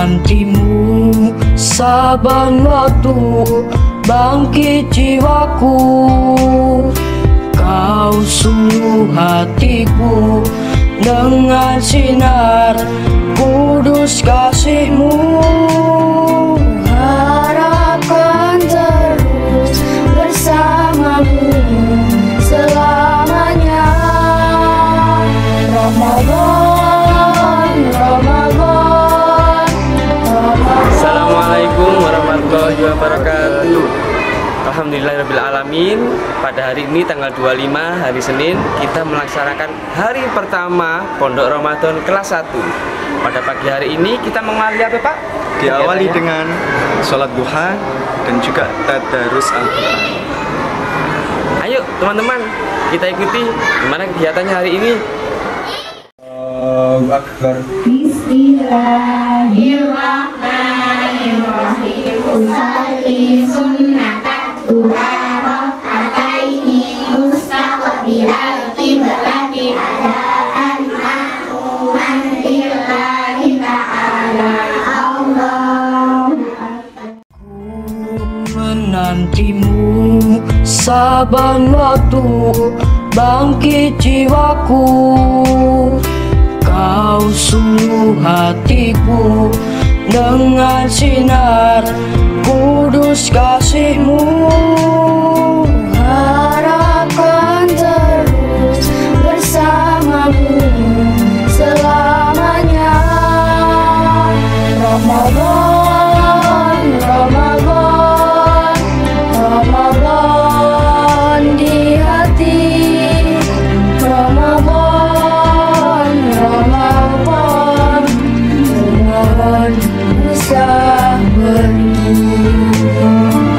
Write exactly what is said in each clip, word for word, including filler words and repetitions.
menantimu saban waktu, bangkit jiwaku. Kau sungguh hatiku dengan sinar kudus kasihmu. Harapkan terus bersamamu selamanya. Ramadan, Ramadan, Ramadan. Assalamualaikum warahmatullahi wabarakatuh. Alhamdulillahirrahmanirrahim. Pada hari ini tanggal dua puluh lima hari Senin, kita melaksanakan hari pertama Pondok Ramadan kelas satu. Pada pagi hari ini kita mengawali apa, Pak? Diawali dengan sholat duha dan juga tadarus Al-Quran. Ayo teman-teman, kita ikuti gimana kegiatannya hari ini. Allahu Akbar. Bismillahirrahmanirrahim. Usalli sunnatan duha raka'ataini mustaqbilal qiblati adaan ma'muman lillahi ta'ala. Allah Menantimu saban waktu, bangkit jiwaku. Kau sungguh hatiku dengan sinar kudus kasihmu. Harapkan terus bersamamu selamanya. Ramadan, Ramadan, Ramadan di hati. Ramadan, Ramadan, Ramadan bisa berdua.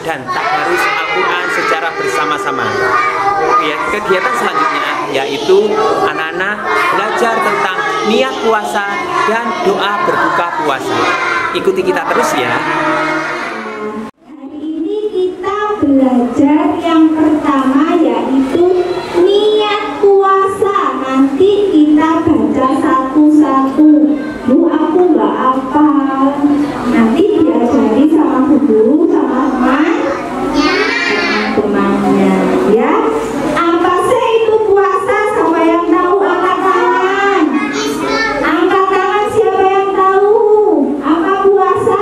dan tadarus Al-Quran secara bersama-sama. Ya, kegiatan selanjutnya yaitu anak-anak belajar tentang niat puasa dan doa berbuka puasa. Ikuti kita terus ya. Hari ini kita belajar yang pertama yaitu niat puasa. Nanti kita baca satu-satu. Bu, aku nggak hafal. Nanti diajari sama guru, sama teman-temannya, ya. Apa sih itu puasa? Siapa yang tahu? Angkat tangan. Angkat tangan siapa yang tahu? Apa puasa?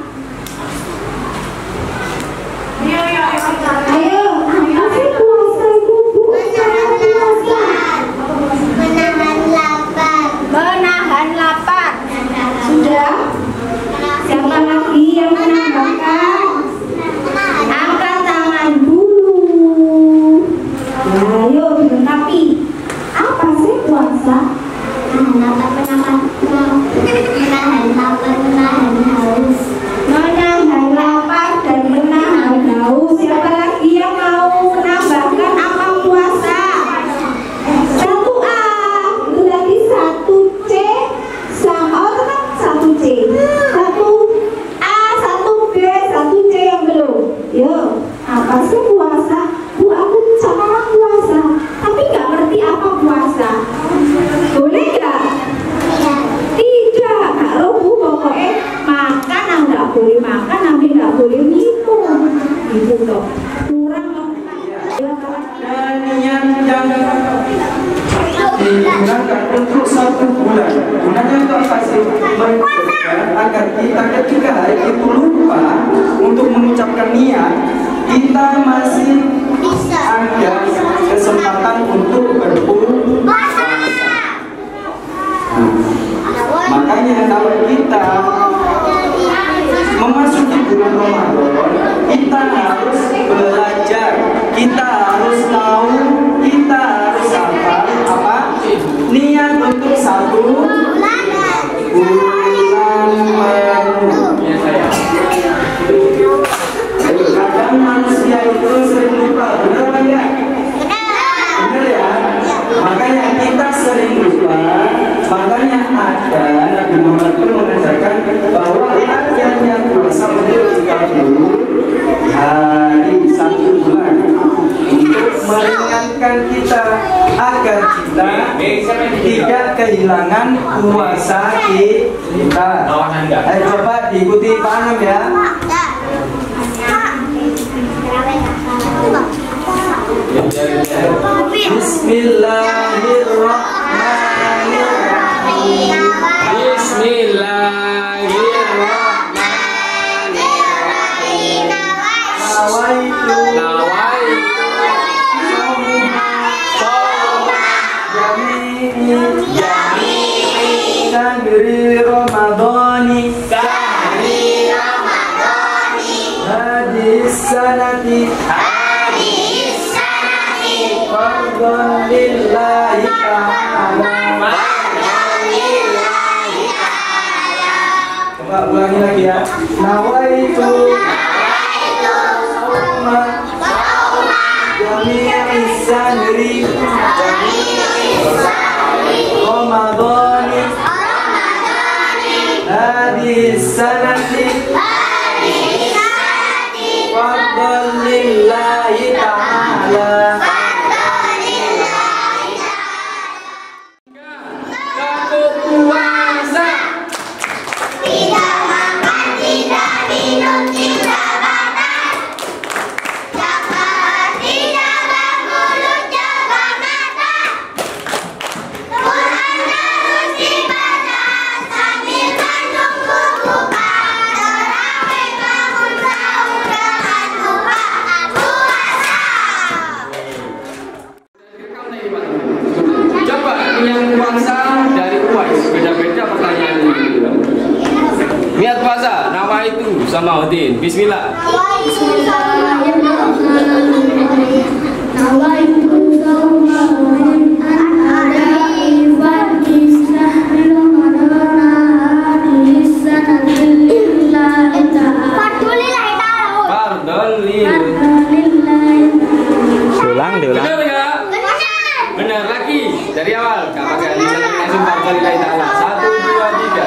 Ayo, apa sih puasa itu, Bu? Puasa. Menahan lapar. Menahan lapar. Sudah? Siapa lagi yang menambahkan? Angkat tangan dulu. Ya, ayo dilengkapi. Apa sih puasa? Menahan lapar, menahan lapar, menahan haus. Menahan lapar dan menahan haus. Siapa lagi yang mau menambahkan apa puasa? Satu A, berarti satu C, sama oh tetap satu C, satu A, satu B, satu C yang belum. Yo, apa sih puasa? Bu, aku sama puasa, tapi nggak ngerti apa puasa. Boleh nggak? Tidak, kalau Bu pokoknya makan, nah nggak boleh makan, nanti nggak boleh minum. Gitu toh. Kurang loh. Dan yang yang digunakan untuk satu bulan. Gunanya untuk apa sih? Mengucapkan agar kita ketika hari itu lupa untuk mengucapkan niat, kita masih ada kesempatan untuk berpuasa. Makanya kalau kita memasuki bulan Ramadan, kita harus belajar, kita harus tahu, kita harus hafal apa? Niat untuk satu bulan penuh. Kadang manusia itu sering lupa, benar apa enggak? Benar ya? Makanya kita sering lupa. Makanya ada Nabi Muhammad pun mengajarkan bahwa akhirnya puasa menjadi tiga puluh hari satu bulan untuk meringankan kita agar kita tidak kehilangan puasa kita. Ayo coba diikuti Pak Anam ya. Bismillahirrahmanirrahim. Bismillahirrahmanirrahim. Nawaitu Nawaitu jami'i syahri Ramadhani Syahri Ramadhani hadis sanati Hadis sanati fardhan lillahi ta'ala. Alhamdulillahi ta'ala. Coba ulangi lagi ya. Nawaitu Sauma jami'i syahri Ramadhani hadis sanati fardhan lillahi ta'ala. Aku puasa. Tidak makan, tidak minum, tidak makan. Jaga hati, jaga mulut, jaga mata. Quran terus dibaca sambil menunggu buka. Terawih bangun sahur jangan lupa puasa. Coba yang puasa dari Uwais, beda-beda pertanyaannya. Niat puasa, nama itu sama Odin. Bismillah. Fardhul lillahi ta'ala. Satu, dua, tiga.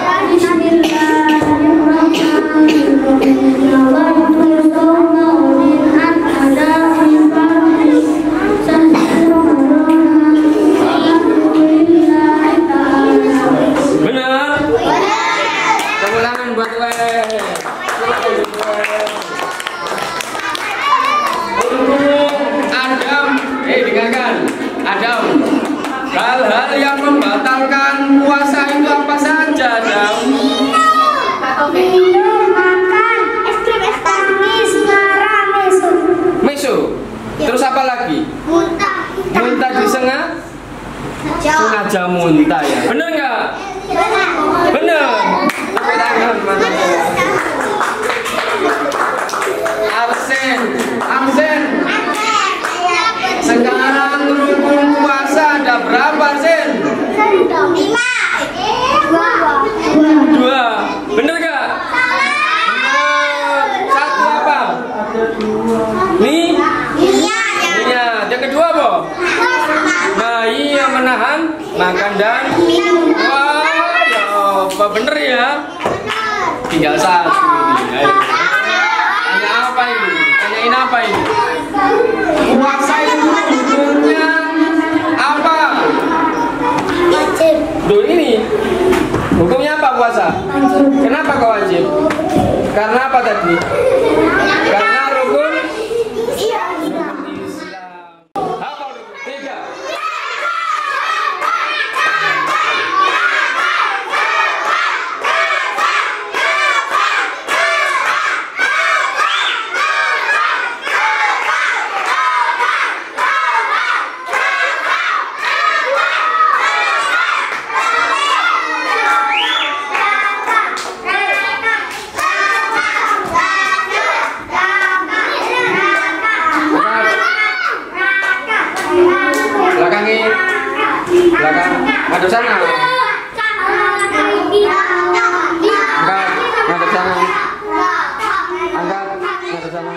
Benar? Tepuk tangan buat Wei. Adam, eh dengarkan, Adam. Hal-hal yang membatalkan puasa itu apa saja, Adam? Minum, makan, es krim, es manis, marah, mesu. Mesu. Terus apa lagi? Muntah. Muntah di setengah? Sengaja muntah ya. Bener nggak? Bener. Tepuk tangan, mantap. Arsen, Arsen. Sekarang rukun puasa ada berapa, Arsen? Lima. Dua. Bener nggak? Bener. Satu apa? Nih? Niat. Yang kedua apa? Nah, iya menahan makan dan wah, ya apa bener ya? Tinggal satu ini. Ayo. Tanya apa ini? Tanyain apa ini? Puasa itu hukumnya apa? Wajib. Duh ini hukumnya apa puasa? Kenapa kau wajib? Karena apa tadi? Karena rukun Islam. Apa rukun? Tiga. Belakangi, belakang, madep sana. Angkat, madep sana. Angkat, madep sana.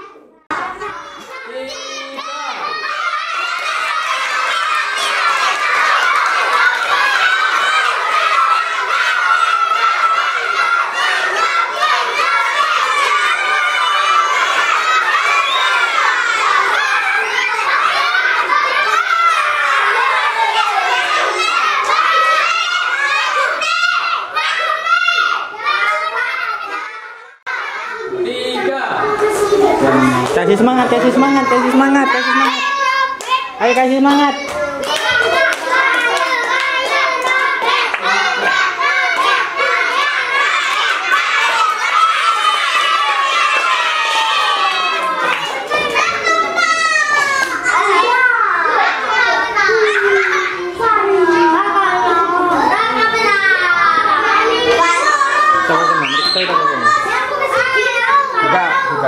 Kasih semangat, kasih semangat, kasih semangat, kasih semangat. Ayo kasih semangat. Buka, buka.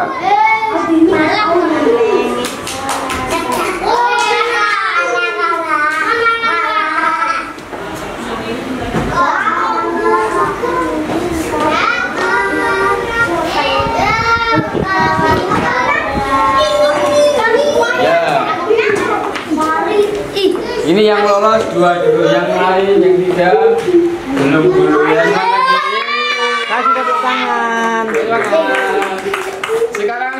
Ini yang lolos dua dulu, yang lain yang tidak belum dulu yang mana ini. Kasih tepuk tangan. Silakan. Sekarang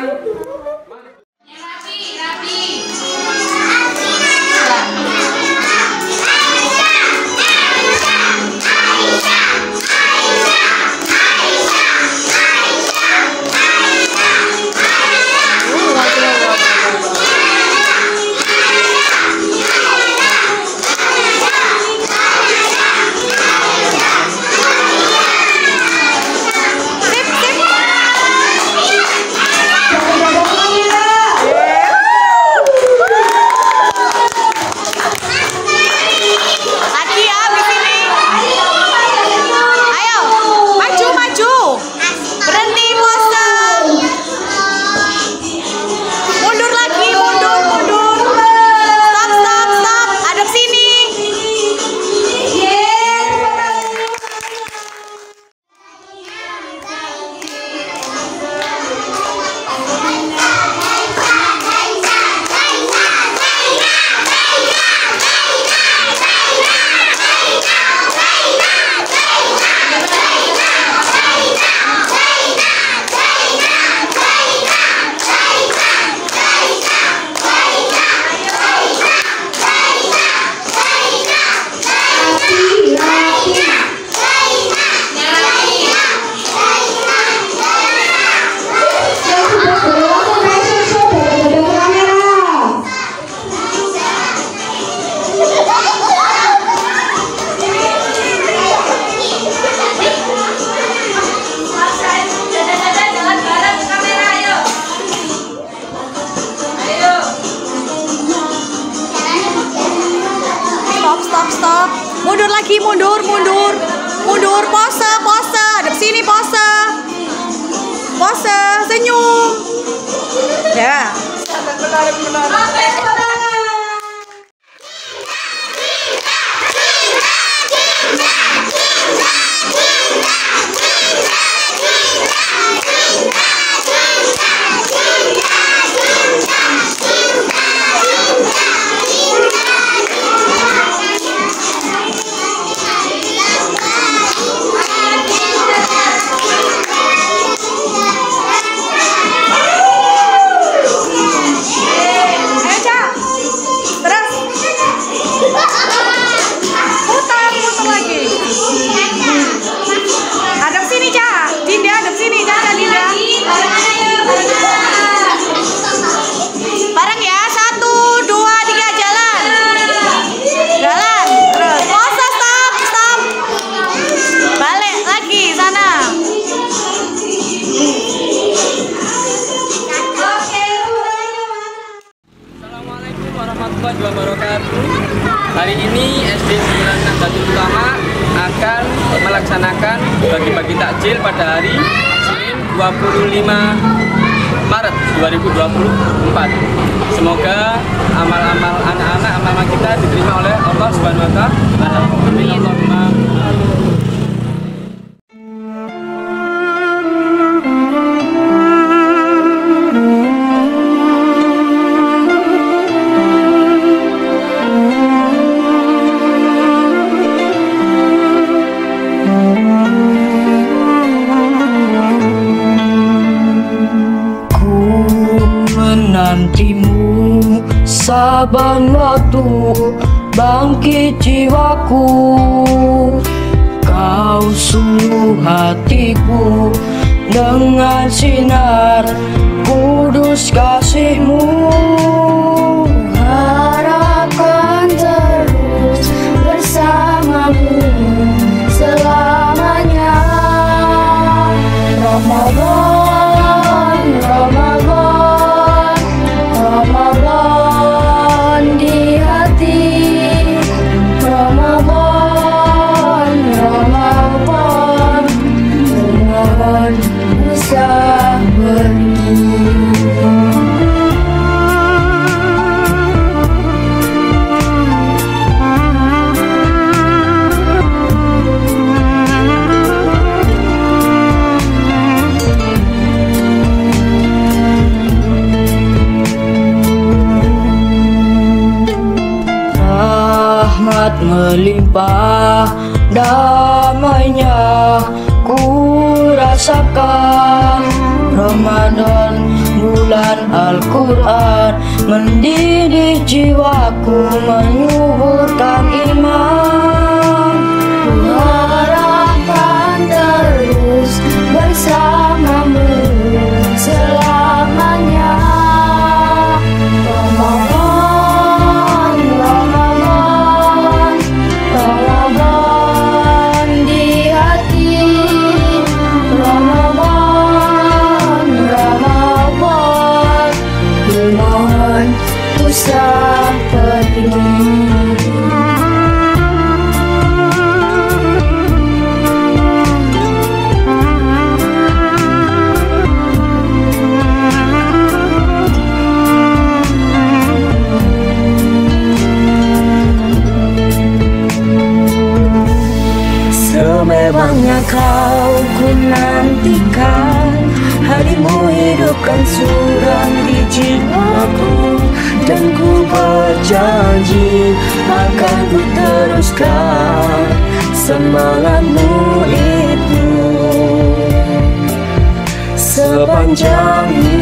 Sip, sip. lagi, mundur, mundur, mundur, pose, pose, hadap sini, pose, pose, senyum, ya. Hari ini S D sembilan Nahdlatul Ulama akan melaksanakan bagi-bagi takjil pada hari Senin dua puluh lima Maret dua ribu dua puluh empat. Semoga amal-amal anak-anak, amal kita diterima oleh Allah Subhanahu wa taala. Amin. Allahumma menantimu saban waktu, bangkit jiwaku, kau sungguh hatiku dengan sinar kudus kasihmu. Harapkan terus bersamamu selamanya. Ramadan, Ramadan, Ramadan di hati. Ramadan, Ramadan, Ramadan bisa berdua. Rahmat melimpah, damainya ku rasakan. Ramadan bulan Al-Quran mendidik jiwaku, menyuburkan iman. Ku harapkan terus bersamamu selamanya. Ramadan, Ramadan, Ramadan di hati. Ramadan, Ramadan, kumohon usah pergi. Semewahnya kau ku nantikan, harimu hidupkan suram di jiwaku, dan ku berjanji akan ku teruskan semangatmu itu sepanjang hidup.